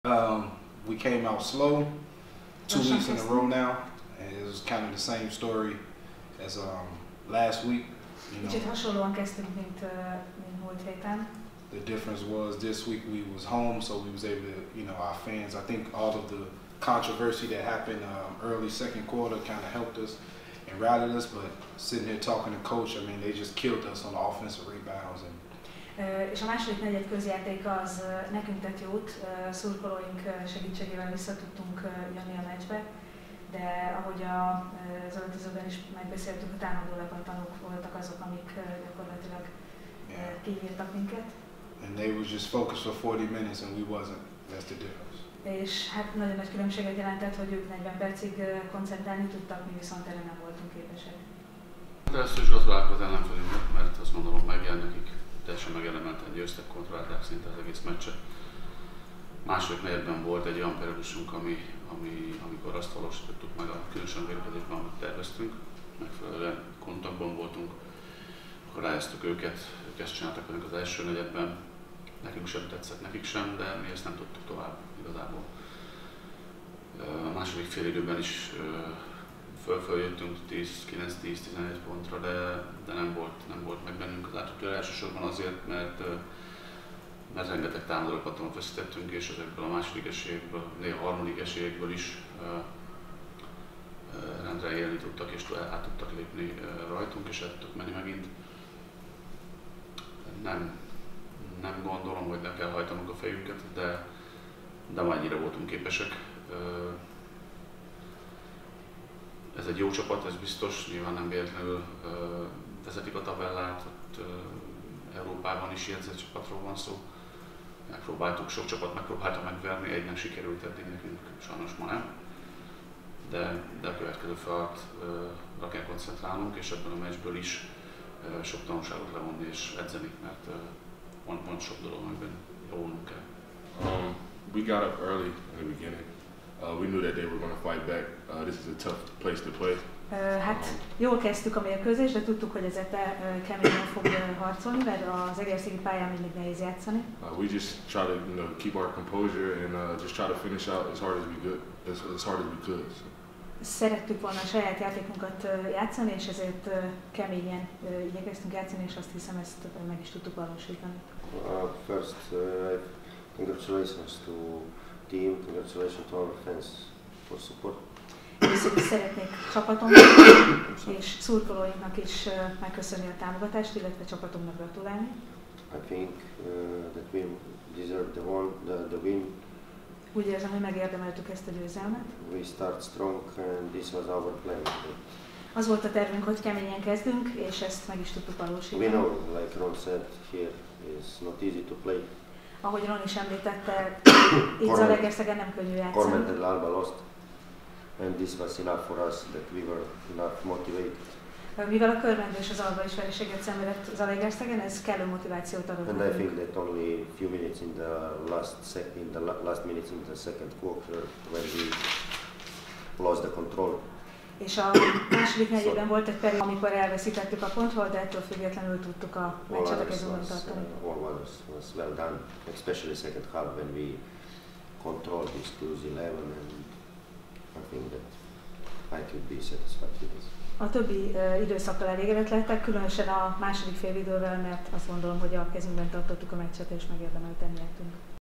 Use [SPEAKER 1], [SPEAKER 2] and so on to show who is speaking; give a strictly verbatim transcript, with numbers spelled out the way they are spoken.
[SPEAKER 1] Um, we came out slow, two weeks in a row now, and it was kind of the same story as um, last week. You know,
[SPEAKER 2] Kicsit hasonlóan kezdtünk, mint, uh, mint múlt héten.
[SPEAKER 1] the difference was this week we was home, so we was able to, you know, our fans. I think all of the controversy that happened um, early second quarter kind of helped us and rallied us. But sitting here talking to coach, I mean, they just killed us on the offensive rebounds. And
[SPEAKER 2] Uh, és a második negyed közjáték az uh, nekünk tett jót, uh, szurkolóink uh, segítségével vissza tudtunk uh, jönni a meccsbe, de ahogy a, uh, az öltözőben is megbeszéltük, a támadó lepattanók voltak azok, amik uh, gyakorlatilag uh, kihírtak minket.
[SPEAKER 1] And they was just focused for forty minutes and we wasn't. That's the difference.
[SPEAKER 2] És hát nagyon nagy különbséget jelentett, hogy ők negyven percig uh, koncentrálni tudtak, mi viszont erre nem voltunk képesek.
[SPEAKER 3] De ezt is gratulálok az ellenfelünknek, mert azt gondolom megjel nekik. Teljesen megelemelten győztek, kontrollálták szinte az egész meccset. Második negyedben volt egy olyan periódusunk, ami, ami, amikor azt valósítottuk meg, a különösen a védekezésben, amit terveztünk, megfelelően kontaktban voltunk, akkor rájáztuk őket, ők ezt csináltak velünk az első negyedben, nekünk sem tetszett, nekik sem, de mi ezt nem tudtuk tovább igazából. A második fél időben is föl-följöttünk tíz kilenc tíz tizenegy pontra, de, de nem, volt, nem volt meg bennünk az átütő, elsősorban azért, mert, mert rengeteg támadópatonot veszítettünk, és ezekből a második esélyekből, néha a harmadik esélyekből is uh, uh, rendre élni tudtak, és át tudtak lépni uh, rajtunk, és el tudtak menni megint. Nem, nem gondolom, hogy le kell hajtanunk a fejünket, de, de mennyire voltunk képesek. Uh, Ez egy jó csapat, ez biztos, nyilván nem véletlenül uh, vezetik a tabellát, ott uh, Európában is jegyzett csapatról van szó. Megpróbáltuk, sok csapat megpróbálta megverni, egy nem sikerült eddig, nekünk sajnos ma nem. De, de a következő feladatra kell koncentrálnunk, és ebből a meccsből is uh, sok tanulságot levonni és edzeni, mert uh, van, van sok dolog, amiben javulnunk kell.
[SPEAKER 4] Um, we got up early in the beginning. Uh, we knew that they were going to fight back. Uh, this is a tough place to play.
[SPEAKER 2] Uh, hát jól kezdtük a mérkőzést, de tudtuk, hogy ez uh, keményen fog uh, harcolni, mert az egerszegi pályán mindig nehéz játszani.
[SPEAKER 4] Uh, we just try to, you know, keep our composure and uh, just try to finish out as hard as we could, as, as hard as we could. So.
[SPEAKER 2] Szerettük volna a saját játékunkat uh, játszani, és ezért uh, keményen uh, igyekeztünk játszani, és azt hiszem, ezt uh, meg is tudtuk valósítani.
[SPEAKER 5] Uh, first, uh, congratulations to team, congratulations to our fans for support.
[SPEAKER 2] Először is szeretnék csapatomnak és szurkolóinknak is megköszönni a támogatást, illetve csapatunknak gratulálni.
[SPEAKER 5] I think uh, that we deserve the, one, the, the win.
[SPEAKER 2] Úgy érzem, hogy megérdemeltük ezt a győzelmet.
[SPEAKER 5] We start strong and this was our plan.
[SPEAKER 2] Az volt a tervünk, hogy keményen kezdünk, és ezt meg is tudtuk valósítani.
[SPEAKER 5] We know, like Ron said here, it's not easy to play.
[SPEAKER 2] Ahogy Ron is említette, itt Zalaegerszegen nem könnyű játszani.
[SPEAKER 5] Cormet and Alba lost, and this was enough for us that we were enough motivated.
[SPEAKER 2] Mivel a Körmendő és az Alba is vereséget szenvedett Zalaegerszegen, ez kellő motivációt adott.
[SPEAKER 5] And I think that only few minutes in the last sec in the last minutes in the second quarter when we lost the control.
[SPEAKER 2] És a második negyedben volt egy periódus, amikor elveszítettük a kontrollt, de ettől függetlenül tudtuk a meccset a kezünkben tartani.
[SPEAKER 5] All was, was well done, especially second half when we controlled this close eleven, and I think that I could be satisfied with this.
[SPEAKER 2] A többi uh, időszakkal elégedett lettek, különösen a második fél idővel, mert azt gondolom, hogy a kezünkben tartottuk a meccset és megérdemelten nyertünk.